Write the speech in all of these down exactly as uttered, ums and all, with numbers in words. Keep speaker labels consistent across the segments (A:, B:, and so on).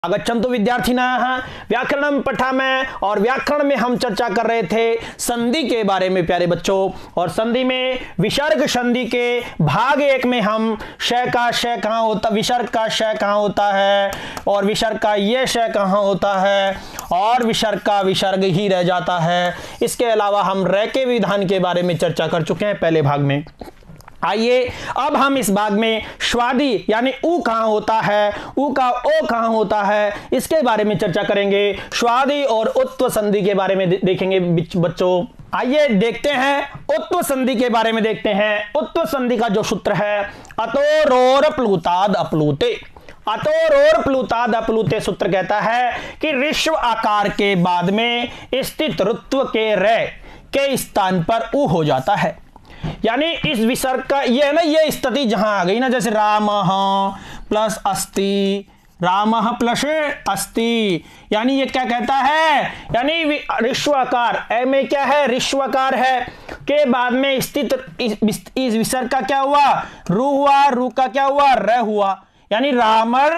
A: आगच्छन्तु विद्यार्थिनः व्याकरणं पठामः। और व्याकरण में हम चर्चा कर रहे थे संधि के बारे में प्यारे बच्चों। और संधि में विसर्ग संधि के भाग एक में हम श का श कहाँ होता, विसर्ग का श कहाँ होता है और विसर्ग का ये श कहाँ होता है और विसर्ग का विसर्ग ही रह जाता है। इसके अलावा हम र के विधान के बारे में चर्चा कर चुके हैं पहले भाग में। आइए अब हम इस भाग में स्वादि यानी उ कहाँ होता है, उ का ओ कहाँ होता है, इसके बारे में चर्चा करेंगे। स्वादि और उत्व संधि के बारे में देखेंगे बच्चों। आइए देखते हैं उत्व संधि के बारे में देखते हैं। उत्व संधि का जो सूत्र है अतोरोर प्लुताद अप्लुते। अतोरोर प्लुताद अप्लुते सूत्र कहता है कि ऋस्व आकार के बाद में स्थित ऋत्व के रे के स्थान पर उ हो जाता है। यानी इस विसर्ग का ये है ना, ये स्थिति जहां आ गई ना, जैसे रामः प्लस अस्ति, रामः प्लस अस्ति, यानी ये क्या कहता है, यानी ऋस्वाकार ए में क्या है, ऋस्वाकार है के बाद में स्थित इस, इस विसर्ग का क्या हुआ, रू हुआ, रू का क्या हुआ, र हुआ, यानी रामर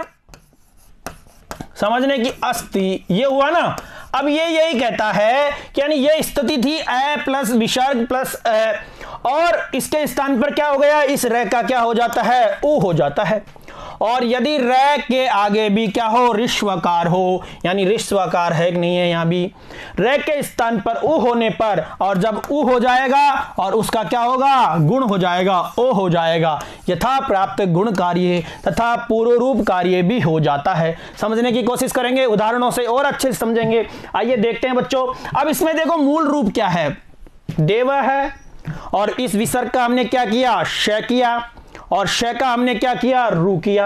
A: समझने की अस्ति ये हुआ ना। अब ये यही कहता है कि यानी ये स्थिति थी ए प्लस विसर्ग प्लस ए, और इसके स्थान पर क्या हो गया, इस रे का क्या हो जाता है, उ हो जाता है। और यदि रे के आगे भी क्या हो, ऋस्वकार हो, यानी ऋस्वकार है कि नहीं है, यहाँ भी रे के स्थान पर उ होने पर, और जब उ हो जाएगा और उसका क्या होगा, गुण हो जाएगा, ओ हो जाएगा, यथा प्राप्त गुण कार्य तथा पूर्व रूप कार्य भी हो जाता है। समझने की कोशिश करेंगे, उदाहरणों से और अच्छे से समझेंगे। आइए देखते हैं बच्चों। अब इसमें देखो मूल रूप क्या है, देव है, और इस विसर्ग का हमने क्या किया, श किया, और श का हमने क्या किया, रू किया,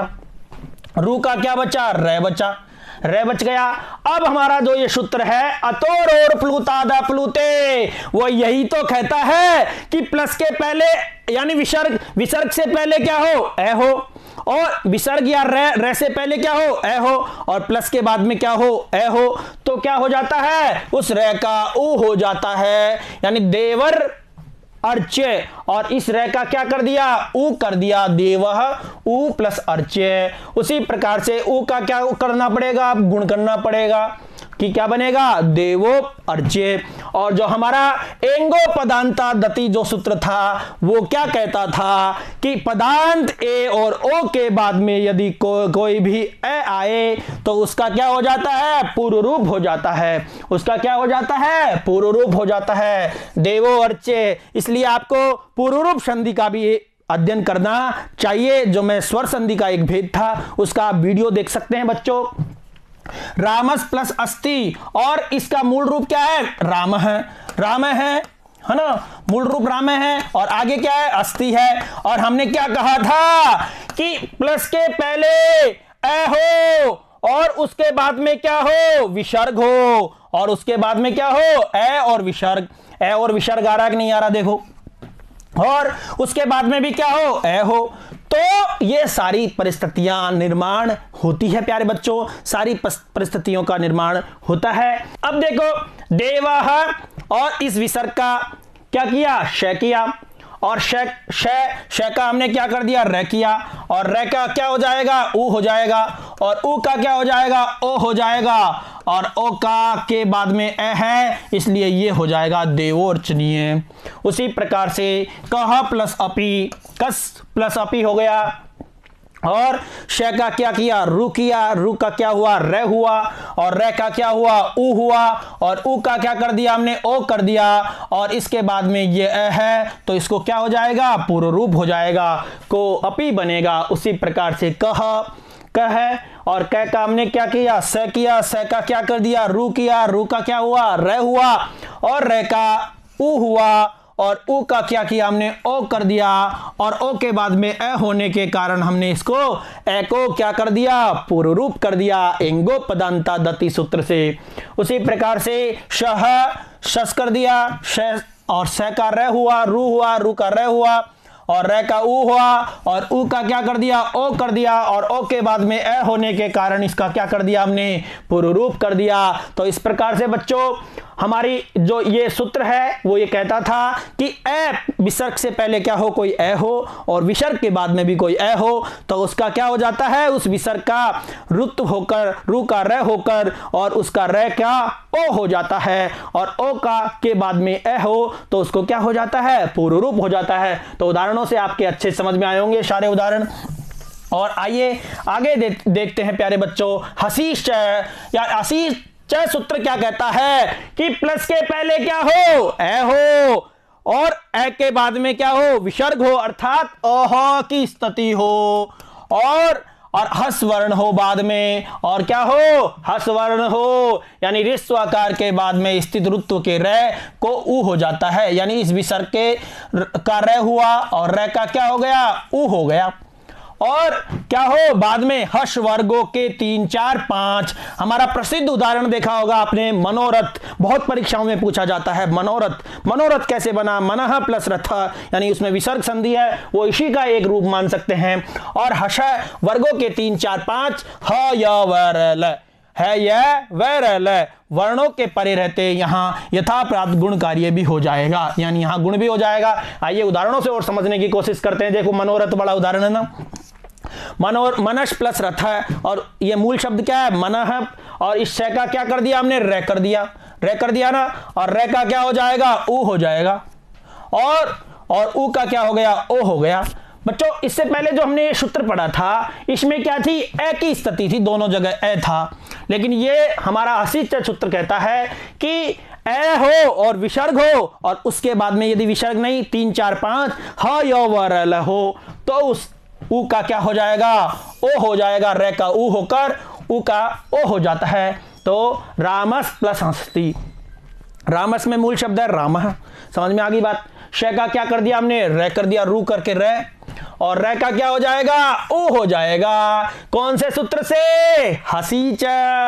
A: रू का क्या बचा, रे बचा, रे बच गया। अब हमारा जो ये सूत्र है अतोर और प्लुतादा प्लुते, वो यही तो कहता है कि प्लस के पहले यानी विसर्ग, विसर्ग से पहले क्या हो, ए हो, और विसर्ग या रे, रे से पहले क्या हो, ए हो, और प्लस के बाद में क्या हो, ए हो, तो क्या हो जाता है, उस रे का उ हो जाता है, यानी देवर अर्च्य, और इस रे का क्या कर दिया, उ कर दिया, देवः उ प्लस अर्च्य। उसी प्रकार से उ का क्या करना पड़ेगा, गुण करना पड़ेगा कि क्या बनेगा, देवो अर्च्य। और जो हमारा एंगो पदांता दति जो सूत्र था वो क्या कहता था कि पदांत ए और ओ के बाद में यदि को, कोई भी ए आए तो उसका क्या हो जाता है, पूर्व रूप हो जाता है, उसका क्या हो जाता है, पूर्व रूप हो जाता है, देवो अर्च्य। इसलिए आपको पूर्व रूप संधि का भी अध्ययन करना चाहिए। जो मैं स्वर संधि का एक भेद था उसका आप वीडियो देख सकते हैं बच्चों। रामस प्लस अस्ति, और इसका मूल रूप क्या है, राम है, राम है है ना, मूल रूप राम है, और आगे क्या है, अस्ति है। और हमने क्या कहा था कि प्लस के पहले ए हो और उसके बाद में क्या हो, विसर्ग हो, और उसके बाद में क्या हो, ए और विसर्ग, ए और विसर्ग आ रहा कि नहीं आ रहा देखो, और उसके बाद में भी क्या हो, ए हो। तो ये सारी परिस्थितियां निर्माण होती है प्यारे बच्चों, सारी परिस्थितियों का निर्माण होता है। अब देखो देवः, और इस विसर्ग का क्या किया, श किया, और श श श का हमने क्या कर दिया, रे किया, और रे का क्या हो जाएगा, उ हो जाएगा, और उ का क्या हो जाएगा, ओ हो जाएगा, और ओ का के बाद में ए है, इसलिए ये हो जाएगा देवोर्चनीय। उसी प्रकार से कह प्लस अपि, कस प्लस अपि हो गया, और श का क्या किया, रू किया, रू का क्या हुआ, रे हुआ, और रे का क्या हुआ, उ हुआ, और उ का क्या कर दिया हमने, ओ कर दिया, और इसके बाद में ये ए है तो इसको क्या हो जाएगा, पूर्व रूप हो जाएगा, को अपि बनेगा। उसी प्रकार से कह कह, और कह का हमने क्या किया, स किया, स का क्या कर दिया, रू किया, रू का क्या हुआ, रे हुआ, और रे का उ हुआ, और उ का क्या किया हमने, ओ कर दिया, और ओ के बाद में ए होने के कारण हमने इसको ए को क्या कर दिया, पूर्व रूप कर दिया एंगो पदांता दति सूत्र से। उसी प्रकार से शह शस कर दिया, श और स का रे हुआ, रू हुआ, रू का रे हुआ, और रे का उ हुआ, और उ का क्या कर दिया, ओ कर दिया, और ओ के बाद में ए होने के कारण इसका क्या कर दिया हमने, पूर्व रूप कर दिया। तो इस प्रकार से बच्चों हमारी जो ये सूत्र है वो ये कहता था कि ए विसर्ग से पहले क्या हो, कोई ए हो, और विसर्ग के बाद में भी कोई ए हो, तो उसका क्या हो जाता है, उस विसर्ग का रुत्व होकर रू का र होकर और उसका र क्या ओ हो जाता है, और ओ का के बाद में ए हो तो उसको क्या हो जाता है, पूर्व रूप हो जाता है। तो उदाहरणों से आपके अच्छे समझ में आए होंगे सारे उदाहरण। और आइए आगे दे, देखते हैं प्यारे बच्चों, हसीश या हसीश च सूत्र क्या कहता है कि प्लस के पहले क्या हो, ए हो, और ए के बाद में क्या हो, विसर्ग हो, अर्थात अह की स्थिति हो, और और हस वर्ण हो बाद में, और क्या हो, हस वर्ण हो, यानी ऋस्व आकार के बाद में स्थित रुत्व के रे को उ हो जाता है, यानी इस विसर्ग के का रे हुआ और रे का क्या हो गया, उ हो गया। और क्या हो बाद में हर्ष वर्गों के तीन चार पांच, हमारा प्रसिद्ध उदाहरण देखा होगा आपने, मनोरथ, बहुत परीक्षाओं में पूछा जाता है मनोरथ। मनोरथ कैसे बना, मनः प्लस रथ, यानी उसमें विसर्ग संधि है, वो इसी का एक रूप मान सकते हैं। और हर्ष वर्गों के तीन चार पांच, ह य व र ल, है यह व र ल, वर्णों के परे रहते यहाँ यथा प्राप्त गुण कार्य भी हो जाएगा, यानी यहाँ गुण भी हो जाएगा। आइए उदाहरणों से और समझने की कोशिश करते हैं। देखो मनोरथ बड़ा उदाहरण है ना, मनोर मनस प्लस रथ है, और ये मूल शब्द क्या है, मनः, और इस शय का क्या कर दिया हमने, रे कर दिया, रे कर दिया ना, और रे का क्या हो जाएगा, उ हो जाएगा, और और उ का क्या हो गया, ओ हो गया। बच्चों इससे पहले जो हमने ये सूत्र पढ़ा था इसमें क्या थी, ए की स्थिति थी, दोनों जगह ए था, लेकिन ये हमारा हसीच सूत्र कहता है कि ए हो और विसर्ग हो, और उसके बाद में यदि विसर्ग नहीं, तीन चार पांच ह य व र ल हो, तो उस उ का क्या हो जाएगा, ओ हो जाएगा, रे का उ होकर उ का ओ हो जाता है। तो रामस प्लस हस्ती, रामस में मूल शब्द है राम, समझ में आ गई बात। शय का क्या कर दिया हमने, रे कर दिया, रू करके रे, और रे का क्या हो जाएगा, ओ हो जाएगा। कौन से सूत्र से, हसीच,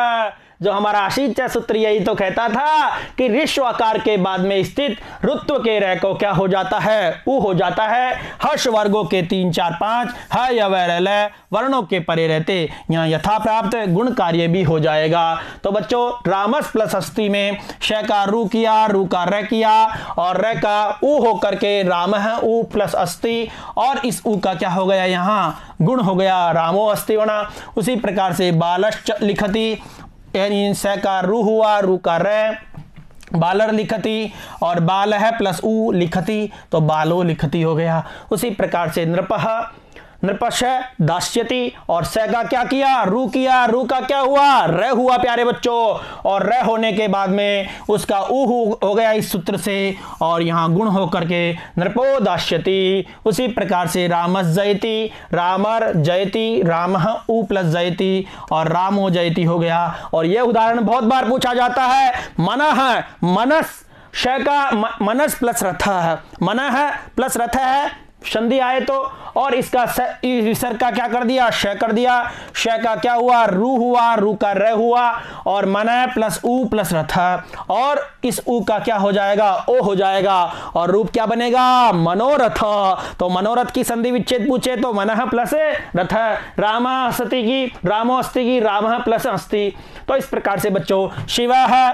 A: जो हमारा हसीच सूत्र यही तो कहता था कि ऋस्व आकार के बाद में स्थित रुत्व के रे को क्या हो जाता है, उ हो जाता है। हर्ष वर्गों के तीन चार पांच, ह य व र ल, वर्णों के परे रहते यहाँ यथा प्राप्त गुण कार्य भी हो जाएगा। तो बच्चों रामस प्लस हस्ती में श का रू किया, रू का रे किया, और रे का उ होकर के राम है, उ प्लस अस्ति, और इस उ का क्या हो गया, यहाँ गुण हो गया, रामो अस्ति बना। उसी प्रकार से बालश्च लिखती, यानी स का रू हुआ, रू का रे, बालर लिखती, और बाल है प्लस उ लिखती, तो बालो लिखती हो गया। उसी प्रकार से नृपः, नृपश दास्यति, और स का क्या किया, रू किया, रू का क्या हुआ, रे हुआ प्यारे बच्चों, और रे होने के बाद में उसका उ हो गया इस सूत्र से, और यहाँ गुण हो करके नृपो दास्यति। उसी प्रकार से रामस जयति, रामर जयति, रामः उ प्लस जयति, और रामो जयति हो गया। और यह उदाहरण बहुत बार पूछा जाता है, मनः, मनस, श का मनस प्लस रथ है, मनः प्लस रथ है, संधि आए तो, और इसका विसर्ग का क्या कर दिया, श कर दिया, श का क्या हुआ, रू हुआ, रू का रे हुआ, और मनय प्लस उ प्लस रथ, और इस उ का क्या हो जाएगा, ओ हो जाएगा, और रूप क्या बनेगा, मनोरथ। तो मनोरथ की संधि विच्छेद पूछे तो मनः प्लस रथ, राम अस्ति की, रामो अस्ति की, राम प्लस अस्ति। तो इस प्रकार से बच्चों शिवः,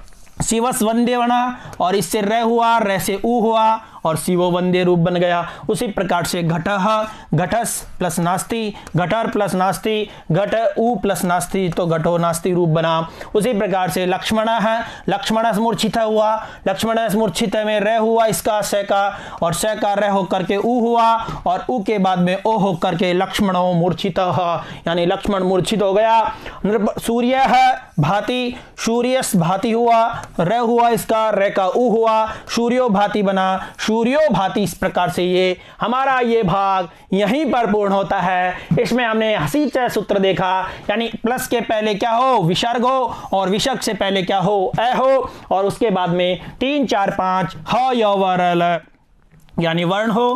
A: शिवस वंदे बना, और इससे रे हुआ, रे से उ हुआ, और शिवो वंदे रूप बन गया। उसी प्रकार से घटः, घटस प्लस नास्ति, घटर प्लस नास्ति, घट उ प्लस नास्ति, तो घटो नास्ति रूप बना। उसी प्रकार से लक्ष्मण है, लक्ष्मण मूर्छित हुआ, लक्ष्मण मूर्छित में रे हुआ इसका स का, और स का रे होकर के उ हुआ, और उ के बाद में ओ होकर के लक्ष्मणो मूर्छित, यानी लक्ष्मण मूर्छित हो गया। सूर्य है भांति, सूर्यस भांति हुआ, रे हुआ इसका, रे का उ हुआ, सूर्यो भांति बना, सूर्यो भांति। इस प्रकार से ये हमारा ये भाग यहीं पर पूर्ण होता है। इसमें हमने हसीच सूत्र देखा, यानी प्लस के पहले क्या हो, विसर्ग हो, और विसर्ग से पहले क्या हो, ए हो, और उसके बाद में तीन चार पांच ह य व र ल, यानी वर्ण हो,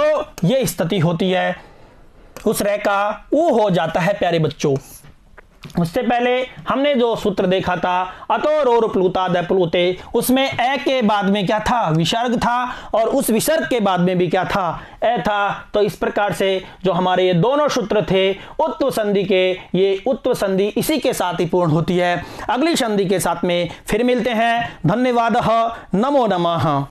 A: तो ये स्थिति होती है, उस रे का उ हो जाता है प्यारे बच्चों। उससे पहले हमने जो सूत्र देखा था अतोर और प्लूता द प्लूते, उसमें ए के बाद में क्या था, विसर्ग था, और उस विसर्ग के बाद में भी क्या था, ए था। तो इस प्रकार से जो हमारे ये दोनों सूत्र थे उत्व संधि के, ये उत्व संधि इसी के साथ ही पूर्ण होती है। अगली संधि के साथ में फिर मिलते हैं। धन्यवाद। नमो नमः।